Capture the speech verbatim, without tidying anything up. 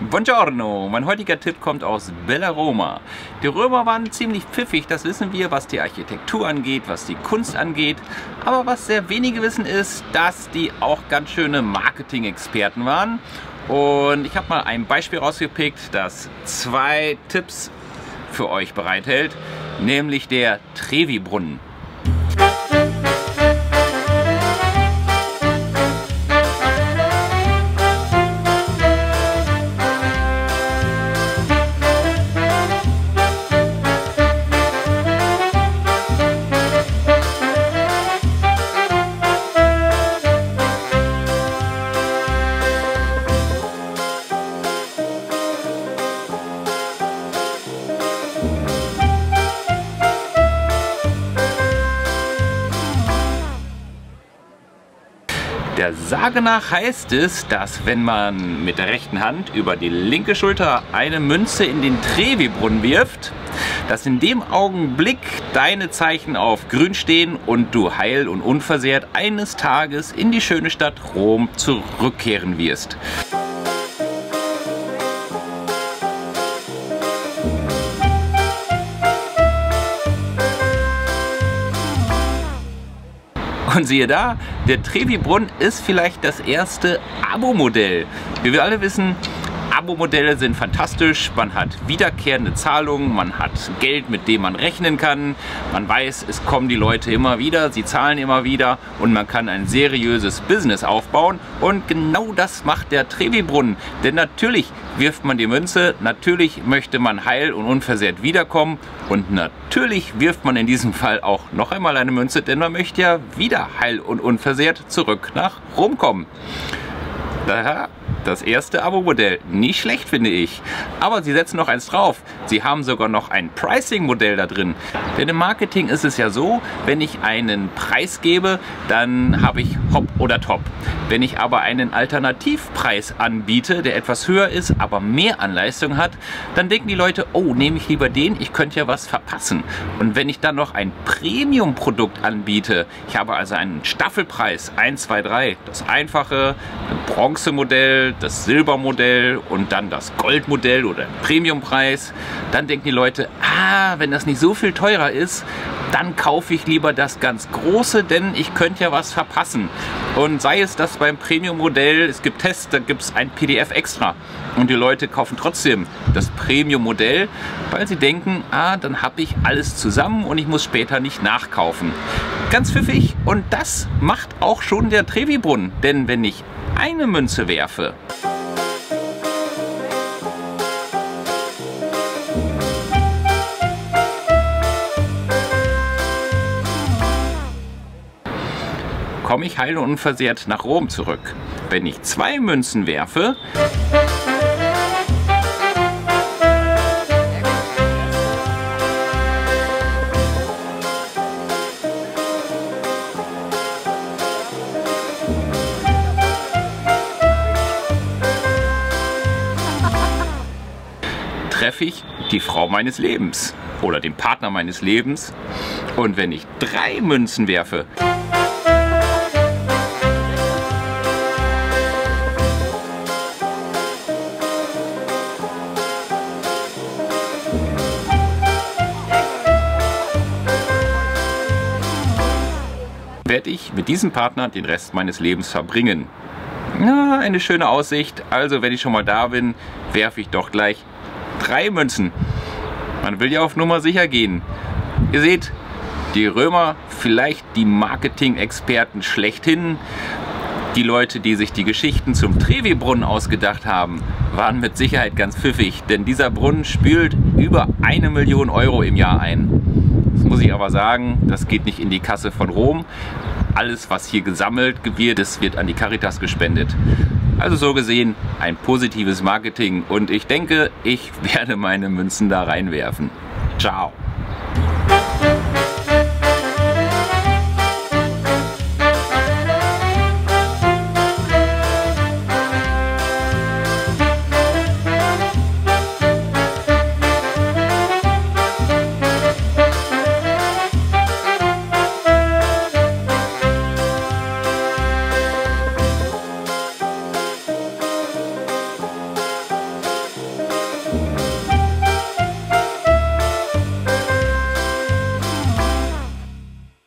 Buongiorno, mein heutiger Tipp kommt aus Bellaroma. Die Römer waren ziemlich pfiffig, das wissen wir, was die Architektur angeht, was die Kunst angeht. Aber was sehr wenige wissen ist, dass die auch ganz schöne Marketing-Experten waren. Und ich habe mal ein Beispiel rausgepickt, das zwei Tipps für euch bereithält, nämlich der Trevi-Brunnen. Der Sage nach heißt es, dass wenn man mit der rechten Hand über die linke Schulter eine Münze in den Trevi-Brunnen wirft, dass in dem Augenblick deine Zeichen auf grün stehen und du heil und unversehrt eines Tages in die schöne Stadt Rom zurückkehren wirst. Und siehe da, der Trevi-Brunnen ist vielleicht das erste Abo-Modell. Wie wir alle wissen, Abo-Modelle sind fantastisch, man hat wiederkehrende Zahlungen, man hat Geld, mit dem man rechnen kann, man weiß, es kommen die Leute immer wieder, sie zahlen immer wieder und man kann ein seriöses Business aufbauen und genau das macht der Trevi-Brunnen, denn natürlich wirft man die Münze, natürlich möchte man heil und unversehrt wiederkommen und natürlich wirft man in diesem Fall auch noch einmal eine Münze, denn man möchte ja wieder heil und unversehrt zurück nach Rom kommen. Daher das erste Abo-Modell. Nicht schlecht, finde ich. Aber sie setzen noch eins drauf. Sie haben sogar noch ein Pricing-Modell da drin. Denn im Marketing ist es ja so, wenn ich einen Preis gebe, dann habe ich Hop oder Top. Wenn ich aber einen Alternativpreis anbiete, der etwas höher ist, aber mehr an Leistung hat, dann denken die Leute, oh, nehme ich lieber den, ich könnte ja was verpassen. Und wenn ich dann noch ein Premium-Produkt anbiete, ich habe also einen Staffelpreis, eins, zwei, drei, das einfache, ein Bronzemodell, das Silbermodell und dann das Goldmodell oder Premiumpreis, dann denken die Leute, ah, wenn das nicht so viel teurer ist, dann kaufe ich lieber das ganz große, denn ich könnte ja was verpassen. Und sei es, dass beim Premium-Modell, es gibt Tests, da gibt es ein P D F extra und die Leute kaufen trotzdem das Premium-Modell, weil sie denken, ah, dann habe ich alles zusammen und ich muss später nicht nachkaufen. Ganz pfiffig, und das macht auch schon der Trevi-Brunnen, denn wenn ich eine Münze werfe, komme ich heil und unversehrt nach Rom zurück. Wenn ich zwei Münzen werfe, treffe ich die Frau meines Lebens oder den Partner meines Lebens. Und wenn ich drei Münzen werfe, werde ich mit diesem Partner den Rest meines Lebens verbringen. Na, eine schöne Aussicht. Also wenn ich schon mal da bin, werfe ich doch gleich drei Münzen. Man will ja auf Nummer sicher gehen. Ihr seht, die Römer, vielleicht die Marketing-Experten schlechthin, die Leute, die sich die Geschichten zum Trevi-Brunnen ausgedacht haben, waren mit Sicherheit ganz pfiffig, denn dieser Brunnen spült über eine Million Euro im Jahr ein. Das muss ich aber sagen, das geht nicht in die Kasse von Rom. Alles, was hier gesammelt wird, das wird an die Caritas gespendet. Also so gesehen ein positives Marketing und ich denke, ich werde meine Münzen da reinwerfen. Ciao!